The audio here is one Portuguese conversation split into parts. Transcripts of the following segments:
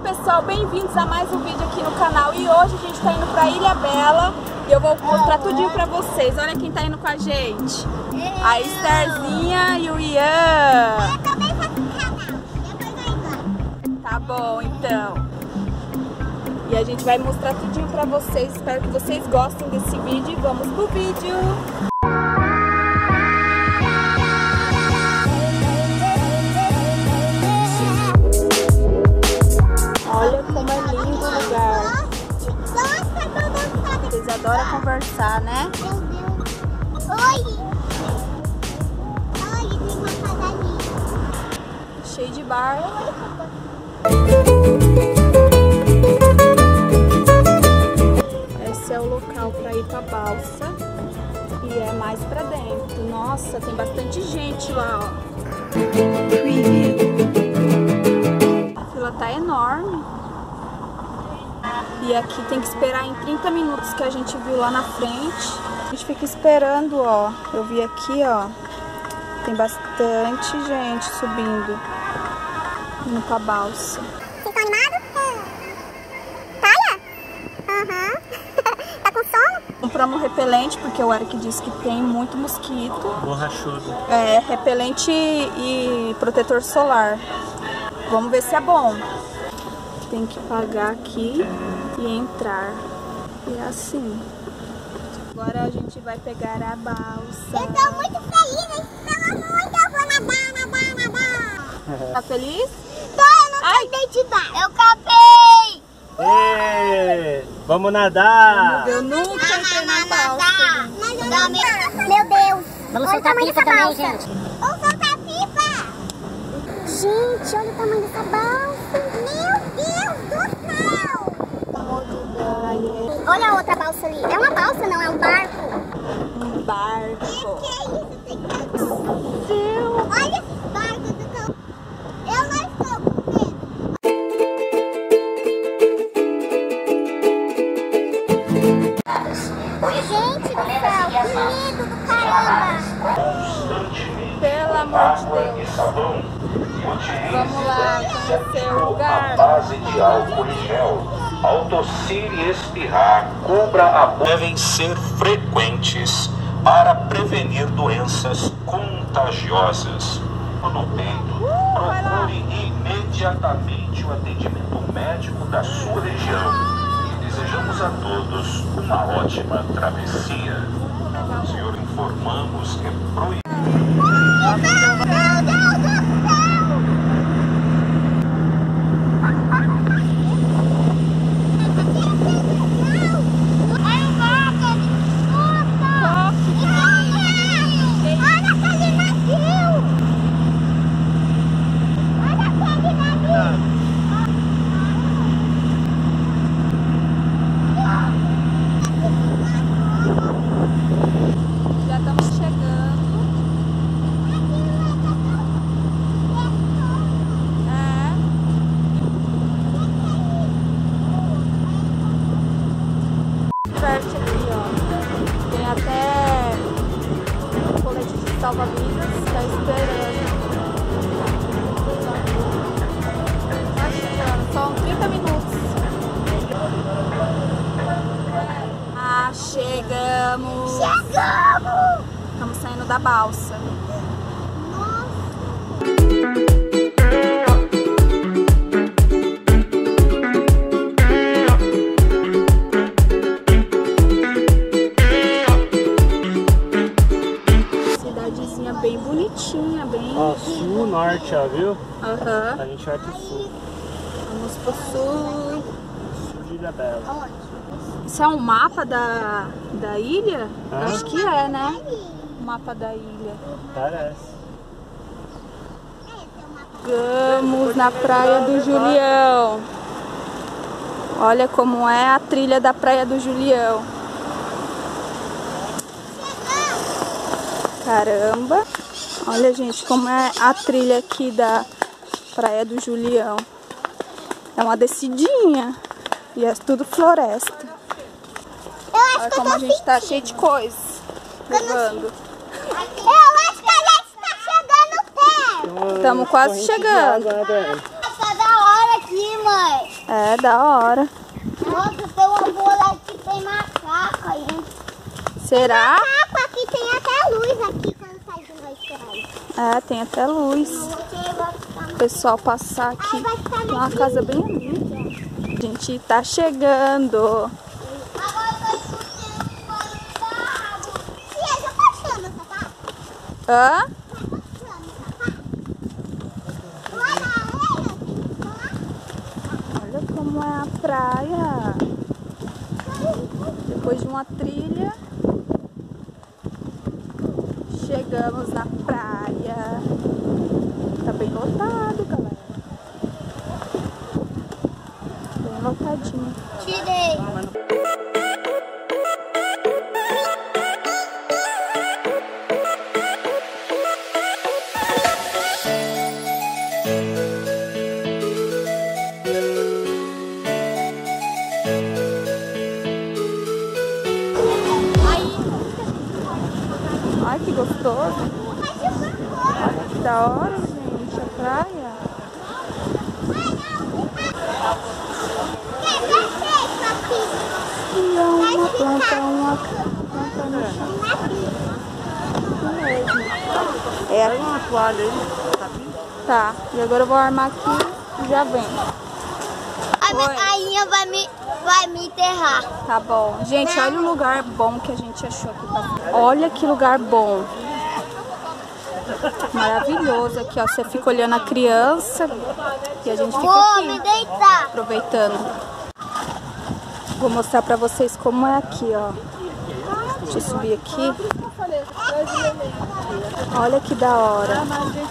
pessoal, bem-vindos a mais um vídeo aqui no canal. E hoje a gente tá indo pra Ilhabela e eu vou mostrar tudinho pra vocês. Olha quem tá indo com a gente. A Estherzinha e o Ian. Eu também faço canal. Tá bom, então. E a gente vai mostrar tudinho pra vocês. Espero que vocês gostem desse vídeo e vamos pro vídeo. Olha como é lindo o lugar. Vocês adoram conversar, né? Meu Deus. Oi! Oi, tem uma padaria. Cheio de bar. Esse é o local para ir pra balsa. E é mais pra dentro. Nossa, tem bastante gente lá, ó. A fila tá enorme. E aqui tem que esperar em 30 minutos que a gente viu lá na frente. A gente fica esperando, ó. Eu vi aqui, ó. Tem bastante gente subindo. Indo pra balsa. Vocês estão animados? Praia? Aham. Tá com sono? Compramos repelente, porque o Eric disse que tem muito mosquito. Borrachudo. É, repelente e protetor solar. Vamos ver se é bom. Tem que pagar aqui e entrar. E é assim. Agora a gente vai pegar a balsa. Eu tô muito feliz, pelo amor, eu vou nadar. Tá feliz? Tô, eu não acabei de dar. Eu capei! Ê, vamos nadar! Eu nunca entrei na balsa. Meu Deus! Vamos soltar a pipa também, gente. Vamos soltar a pipa! Gente, olha o tamanho dessa balsa! Meu Deus do céu! Olha a outra balsa ali. É uma balsa, não, é um barco. Um barco. Que é isso? Tem que... Olha esses barcos do cão. Eu não estou com medo. Gente do céu, que medo do caramba! Pelo amor de Deus. Vamos lá conhecer o lugar. Base de álcool em gel. Ao tossir e espirrar, cubra a boca. Devem ser frequentes para prevenir doenças contagiosas. No peito, procure imediatamente o atendimento médico da sua região. E desejamos a todos uma ótima travessia. Senhor, informamos que é proibido. Já estamos chegando. Perto aqui, ó. Tem até colete de salva-vidas. Tá esperando. Tá chegando. São 30 minutos. Ah, chegamos! Chegamos! Estamos saindo da balsa. Cidadezinha bem bonitinha, bem... Ó, sul, norte, ó, viu? Aham. A gente vai pro sul. Vamos pro sul. Sul de Ilhabela. Isso é um mapa da ilha? Ah. Acho que é, né? O mapa da ilha. Parece. Chegamos na Praia do Julião. Olha como é a trilha da Praia do Julião. Caramba! Olha, gente, como é a trilha aqui da Praia do Julião. É uma descidinha. E é tudo floresta. Olha como a gente tá cheio de coisa. Levando. Eu acho que a gente tá chegando perto. Estamos quase chegando. Tá da hora aqui, mãe. É, da hora. Nossa, tem uma bola aqui, tem macaco aí. Será? Macaco, aqui tem até luz aqui quando sai de noite. É, tem até luz. O pessoal passar aqui. Tem uma casa bem ali. A gente tá chegando. Agora eu tô escutando o barulho da água. Tia, já tá tirando o sapato? Hã? Olha como é a praia. Depois de uma trilha, chegamos na praia. Tá bem lotado, galera. Bem lotadinho. Tirei. Ai, que gostoso. Que da hora, gente, a praia. E é uma planta no chão. É, Pega uma toalha aí. tá. E agora eu vou armar aqui e já vem. A minha rainha vai me enterrar. Tá bom. Gente, olha o lugar bom que a gente achou aqui. Olha que lugar bom. Maravilhoso aqui, ó. Você fica olhando a criança e a gente fica Vou me aqui, deitar. aproveitando. Vou mostrar pra vocês como é aqui, ó. Deixa eu subir aqui. Olha que da hora.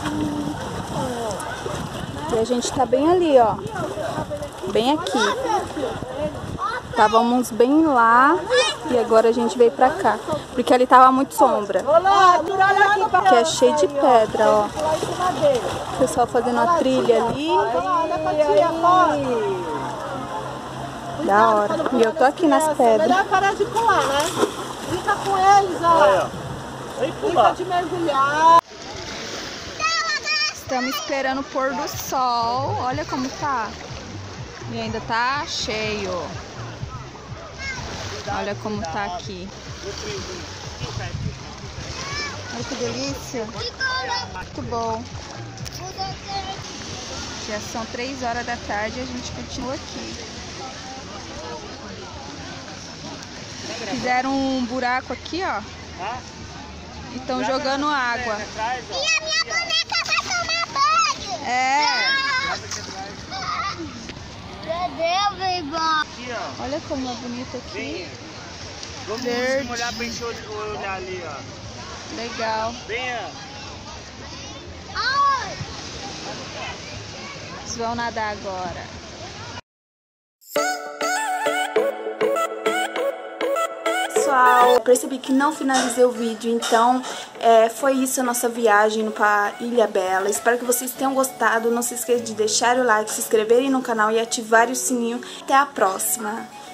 E a gente tá bem ali, ó. Bem aqui. Estávamos bem lá e agora a gente veio pra cá. Porque ali tava muito sombra. Que é cheio de pedra, ó. O pessoal fazendo a trilha ali. Da hora. E eu tô aqui nas pedras. Melhor parar de pular, né? Fica com eles, ó. Fica de mergulhar. Estamos esperando o pôr do sol. Olha como tá. E ainda tá cheio. Olha como tá aqui. Olha que delícia. Muito bom. Já são 3 horas da tarde e a gente continua aqui. Fizeram um buraco aqui, ó. E estão jogando água. E a minha boneca vai tomar banho. É. Meu Deus, baby. Olha como é bonito aqui. Vamos Verde. molhar pra encher o olhar ali, ó. Legal. Venha. Vocês vão nadar agora. Pessoal, eu percebi que não finalizei o vídeo, então foi isso a nossa viagem para Ilhabela. Espero que vocês tenham gostado. Não se esqueça de deixar o like, se inscreverem no canal e ativar o sininho. Até a próxima!